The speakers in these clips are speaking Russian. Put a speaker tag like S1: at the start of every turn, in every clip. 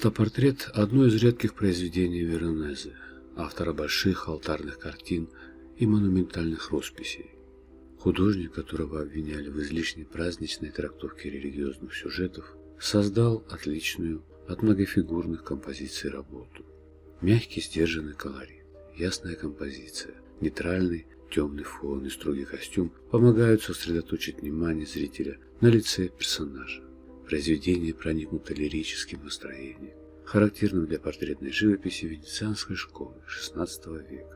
S1: Автопортрет – одно из редких произведений Веронезе, автора больших алтарных картин и монументальных росписей. Художник, которого обвиняли в излишней праздничной трактовке религиозных сюжетов, создал отличную от многофигурных композиций работу. Мягкий сдержанный колорит, ясная композиция, нейтральный темный фон и строгий костюм помогают сосредоточить внимание зрителя на лице персонажа. Произведение проникнуто лирическим настроением, характерным для портретной живописи венецианской школы XVI века.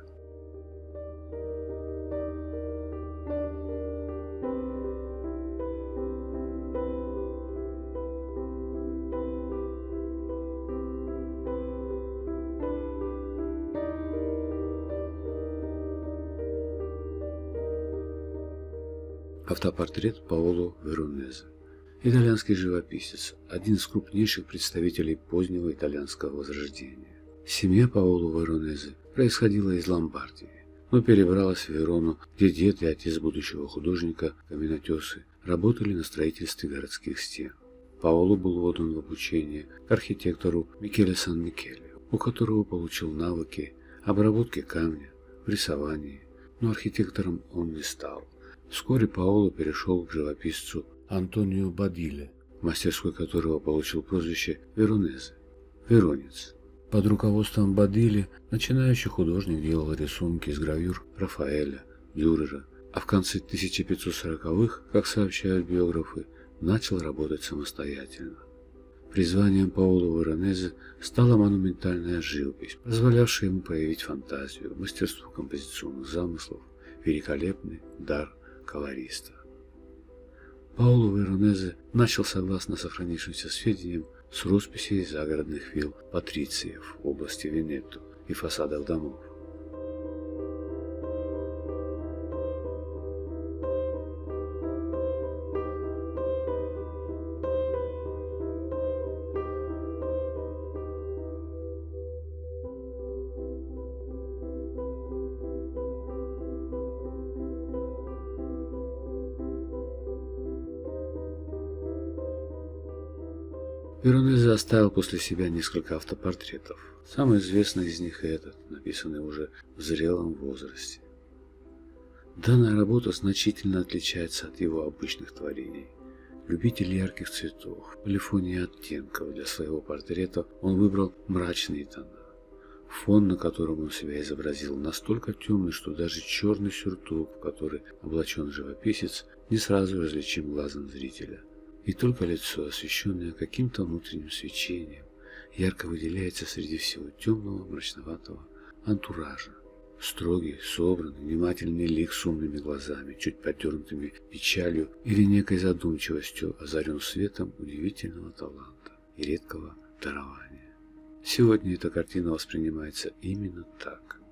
S1: Автопортрет Паоло Веронезе. Итальянский живописец, один из крупнейших представителей позднего итальянского возрождения. Семья Паоло Веронезе происходила из Ломбардии, но перебралась в Верону, где дед и отец будущего художника, каменотесы, работали на строительстве городских стен. Паоло был отдан в обучение к архитектору Микеле Сан-Микеле, у которого получил навыки обработки камня, в рисовании, но архитектором он не стал. Вскоре Паоло перешел к живописцу Антонио Бадиле, мастерской которого получил прозвище Веронезе – Веронец. Под руководством Бадиле начинающий художник делал рисунки из гравюр Рафаэля, Дюрера, а в конце 1540-х, как сообщают биографы, начал работать самостоятельно. Призванием Паоло Веронезе стала монументальная живопись, позволявшая ему проявить фантазию, мастерство композиционных замыслов, великолепный дар колориста. Паоло Веронезе начал, согласно сохранившимся сведениям, с росписей загородных вилл патрициев в области Венето и фасадов домов. Веронезе оставил после себя несколько автопортретов. Самый известный из них этот, написанный уже в зрелом возрасте. Данная работа значительно отличается от его обычных творений. Любитель ярких цветов, полифонии оттенков для своего портрета он выбрал мрачные тона. Фон, на котором он себя изобразил, настолько темный, что даже черный сюртук, в который облачен живописец, не сразу различим глазом зрителя. И только лицо, освещенное каким-то внутренним свечением, ярко выделяется среди всего темного, мрачноватого антуража. Строгий, собранный, внимательный лик с умными глазами, чуть потернутыми печалью или некой задумчивостью, озарен светом удивительного таланта и редкого дарования. Сегодня эта картина воспринимается именно так.